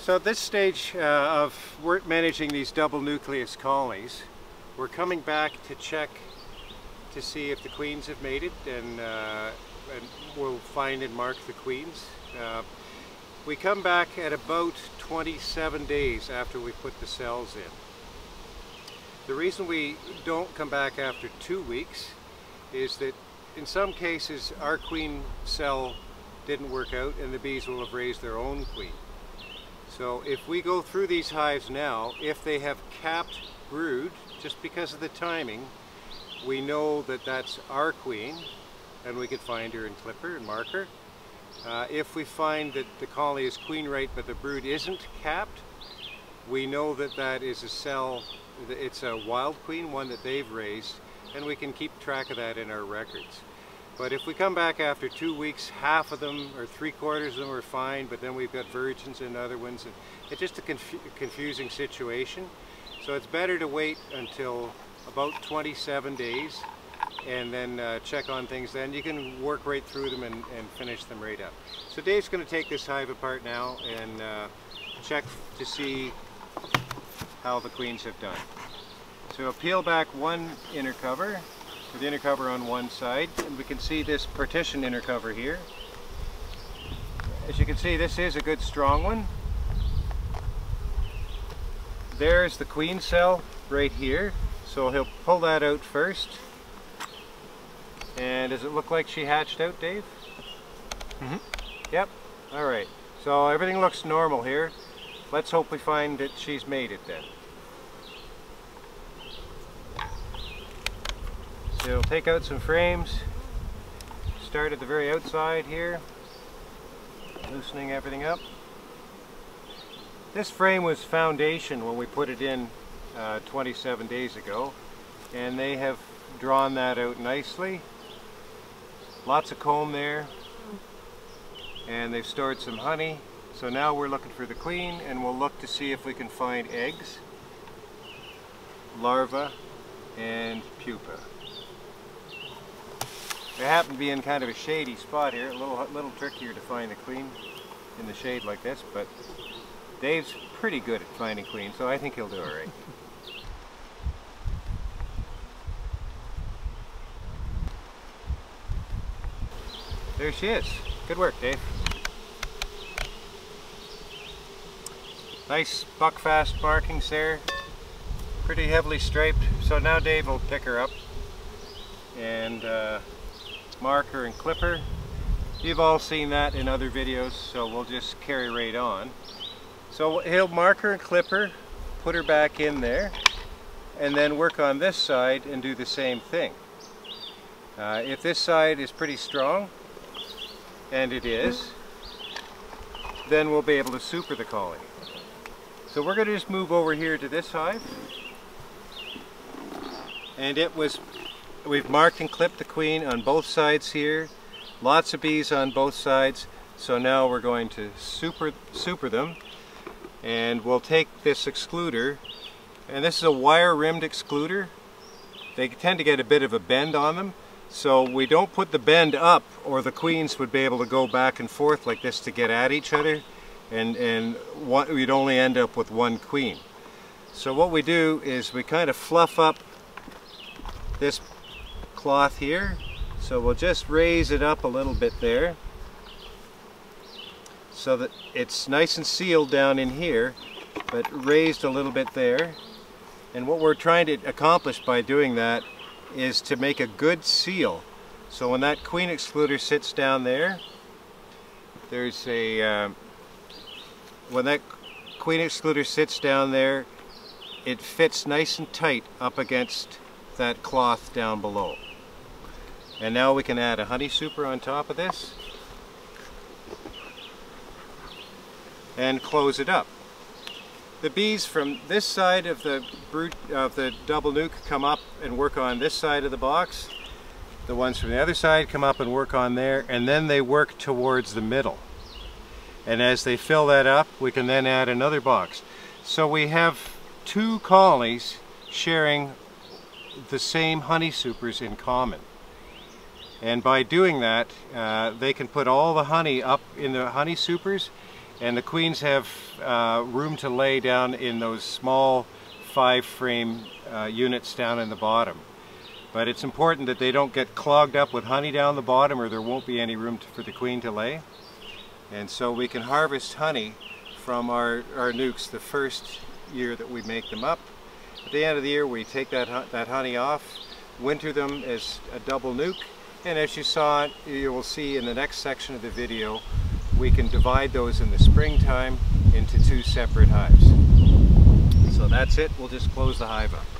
So at this stage of managing these double nucleus colonies, we're coming back to check to see if the queens have mated, and we'll find and mark the queens. We come back at about 27 days after we put the cells in. The reason we don't come back after 2 weeks is that in some cases our queen cell didn't work out and the bees will have raised their own queen. So if we go through these hives now, if they have capped brood, just because of the timing, we know that that's our queen and we could find her and clip her and mark her. If we find that the colony is queen right but the brood isn't capped, we know that that is a cell, it's a wild queen, one that they've raised, and we can keep track of that in our records. But if we come back after 2 weeks, half of them or 3/4 of them are fine, but then we've got virgins and other ones, and it's just a confusing situation. So it's better to wait until about 27 days and then check on things then. You can work right through them and finish them right up. So Dave's going to take this hive apart now and check to see how the queens have done. So we'll peel back one inner cover, with the inner cover on one side, and we can see this partition inner cover here. As you can see, this is a good strong one. There's the queen cell right here, so he'll pull that out first. And does it look like she hatched out, Dave? Mm-hmm. Yep. Alright, so everything looks normal here. Let's hope we find that she's mated then. So we'll take out some frames, start at the very outside here, loosening everything up. This frame was foundation when we put it in 27 days ago, and they have drawn that out nicely. Lots of comb there, and they've stored some honey. So now we're looking for the queen, and we'll look to see if we can find eggs, larvae, and pupa. I happen to be in kind of a shady spot here, a little trickier to find the queen in the shade like this, but Dave's pretty good at finding queens, so I think he'll do all right. There she is. Good work, Dave. Nice buckfast markings there, pretty heavily striped. So now Dave will pick her up and mark her and clip her. You've all seen that in other videos, so we'll just carry right on. So he'll mark her and clip her, put her back in there, and then work on this side and do the same thing. If this side is pretty strong, and it is, then we'll be able to super the colony. So we're going to just move over here to this hive, and we've marked and clipped the queen on both sides here, lots of bees on both sides. So now we're going to super them, and we'll take this excluder, and this is a wire rimmed excluder. They tend to get a bit of a bend on them, so we don't put the bend up or the queens would be able to go back and forth like this to get at each other, and we'd only end up with one queen. So what we do is we kind of fluff up this cloth here, so we'll just raise it up a little bit there so that it's nice and sealed down in here, but raised a little bit there. And what we're trying to accomplish by doing that is to make a good seal. So when that queen excluder sits down there, there's a when that queen excluder sits down there, it fits nice and tight up against that cloth down below. And now we can add a honey super on top of this and close it up. The bees from this side of the double nuke come up and work on this side of the box. The ones from the other side come up and work on there, and then they work towards the middle. And as they fill that up, we can then add another box. So we have two colonies sharing the same honey supers in common. And by doing that, they can put all the honey up in the honey supers, And the queens have room to lay down in those small 5-frame units down in the bottom. But it's important that they don't get clogged up with honey down the bottom, or there won't be any room for the queen to lay. And so we can harvest honey from our nukes the first year that we make them up. At the end of the year we take that honey off, winter them as a double nuke, and as you saw, you will see in the next section of the video, we can divide those in the springtime into 2 separate hives. So that's it, we'll just close the hive up.